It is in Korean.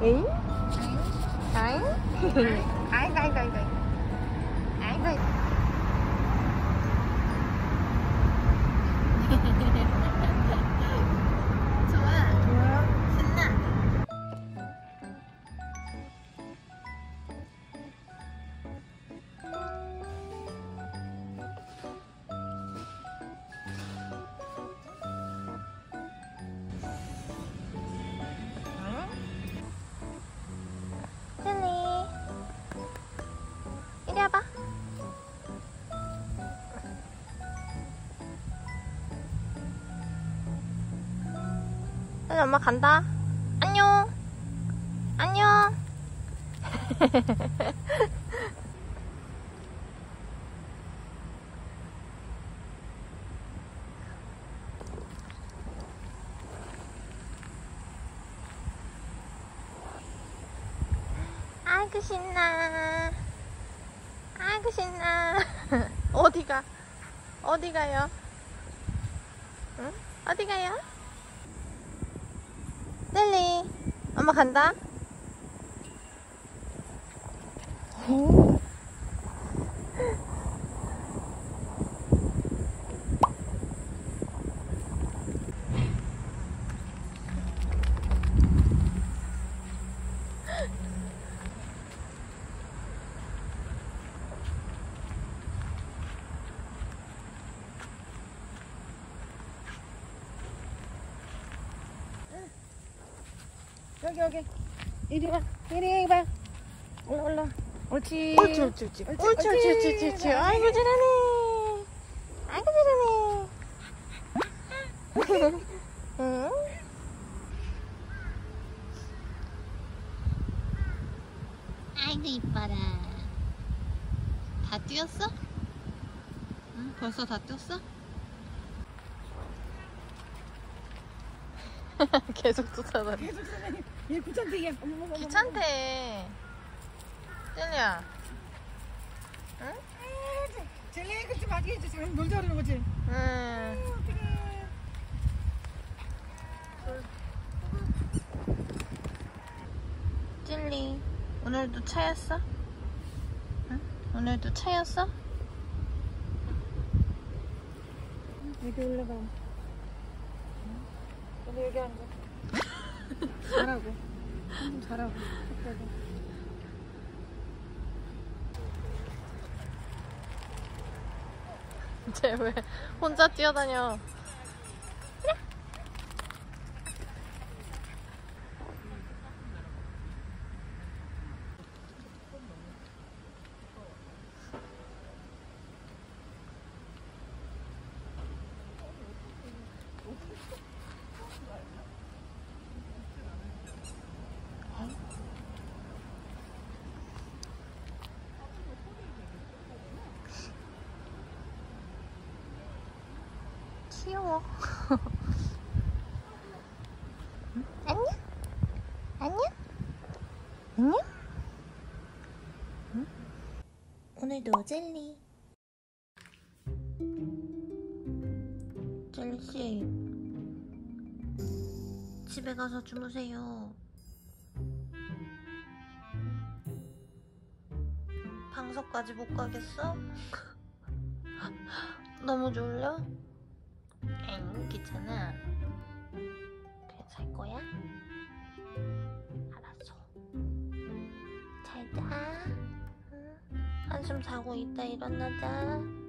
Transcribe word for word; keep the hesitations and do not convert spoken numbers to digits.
응? 아잉? 아이고 아이고 아이고 아이고 아이고 좋아 좋아 신나. 젤리 이리 와봐. 젤리 엄마 간다. 안녕 안녕. 아이고 신나. 아이고 신나. 어디가? 어디 가요? 응? 어디 가요? 젤리 엄마 간다. 오. 여기 여기 이리 와 이리 와 올라 올라 옳지 옳지 옳지 옳지 옳지 옳지 옳지 옳지 옳지. 아이고 잘하네 아이고 잘하네. 응? 아이고 이뻐라. 다 뛰었어? 응? 벌써 다 뛰었어? 계속 쫓아다니. 계속 쫓아다니. 얘 귀찮대 얘. 어머, 어머, 귀찮대. 젤리야. 응? 젤리 그치 마디 해줘. 잘 놀자 그러는 거지. 응. 젤리 오늘도 차였어? 응? 오늘도 차였어? 여기 올라가. 여기 여기 앉아. 잘하고. 잘하고. 쟤 왜 혼자 뛰어다녀? 귀여워. 응? 안녕? 안녕? 안녕? 응? 오늘도 젤리. 젤리씨, 집에 가서 주무세요. 방석까지 못 가겠어? 너무 졸려? 엥, 귀찮아. 그냥 잘 거야? 알았어. 잘 자. 응. 한숨 자고 있다 일어나자.